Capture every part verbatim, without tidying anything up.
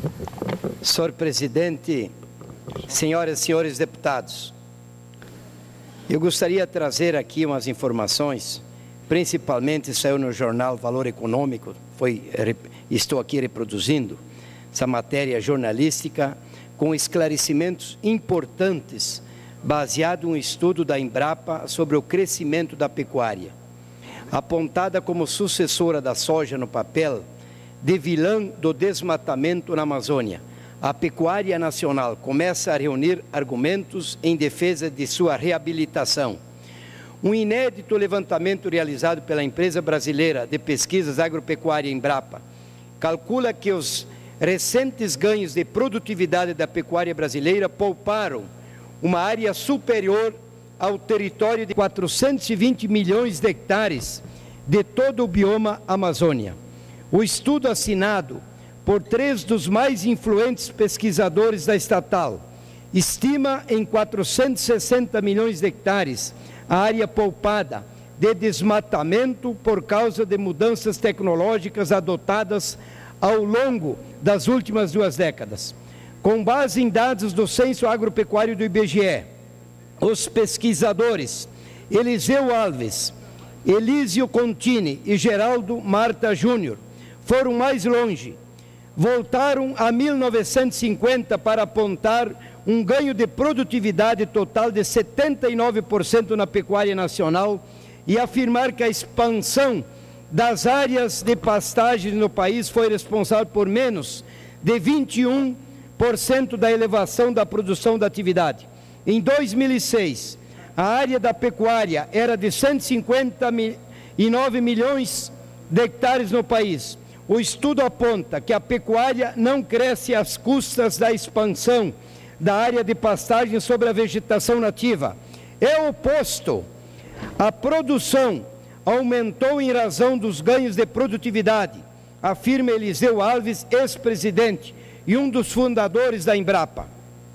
senhor Presidente, senhoras e senhores deputados, eu gostaria de trazer aqui umas informações, principalmente saiu no jornal Valor Econômico, foi, estou aqui reproduzindo essa matéria jornalística com esclarecimentos importantes, baseado em um estudo da Embrapa sobre o crescimento da pecuária. Apontada como sucessora da soja no papel, de vilã do desmatamento na Amazônia, a pecuária nacional começa a reunir argumentos em defesa de sua reabilitação. Um inédito levantamento realizado pela empresa brasileira de pesquisas agropecuária Embrapa calcula que os recentes ganhos de produtividade da pecuária brasileira pouparam uma área superior ao território de quatrocentos e vinte milhões de hectares de todo o bioma Amazônia. O estudo assinado por três dos mais influentes pesquisadores da estatal estima em quatrocentos e sessenta milhões de hectares a área poupada de desmatamento por causa de mudanças tecnológicas adotadas ao longo das últimas duas décadas. Com base em dados do Censo Agropecuário do I B G E, os pesquisadores Eliseu Alves, Elísio Contini e Geraldo Marta Júnior foram mais longe. Voltaram a mil novecentos e cinquenta para apontar um ganho de produtividade total de setenta e nove por cento na pecuária nacional e afirmar que a expansão das áreas de pastagem no país foi responsável por menos de vinte e um por cento da elevação da produção da atividade. Em dois mil e seis, a área da pecuária era de cento e cinquenta e nove milhões de hectares no país. O estudo aponta que a pecuária não cresce às custas da expansão da área de pastagem sobre a vegetação nativa. É o oposto. A produção aumentou em razão dos ganhos de produtividade, afirma Eliseu Alves, ex-presidente e um dos fundadores da Embrapa.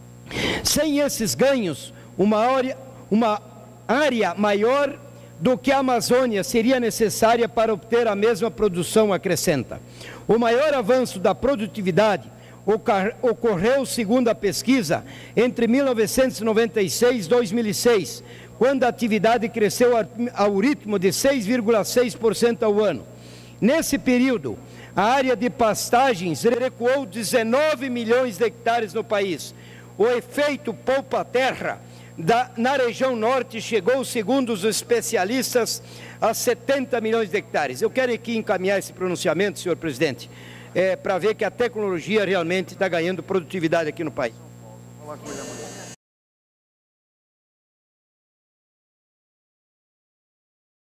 Sem esses ganhos, uma área, uma área maior do que a Amazônia seria necessária para obter a mesma produção, acrescenta. O maior avanço da produtividade ocorreu, segundo a pesquisa, entre mil novecentos e noventa e seis e dois mil e seis, quando a atividade cresceu ao ritmo de seis vírgula seis por cento ao ano. Nesse período, a área de pastagens recuou dezenove milhões de hectares no país. O efeito poupa-terra Da, na região norte chegou, segundo os especialistas, a setenta milhões de hectares. Eu quero aqui encaminhar esse pronunciamento, senhor presidente, é, para ver que a tecnologia realmente está ganhando produtividade aqui no país.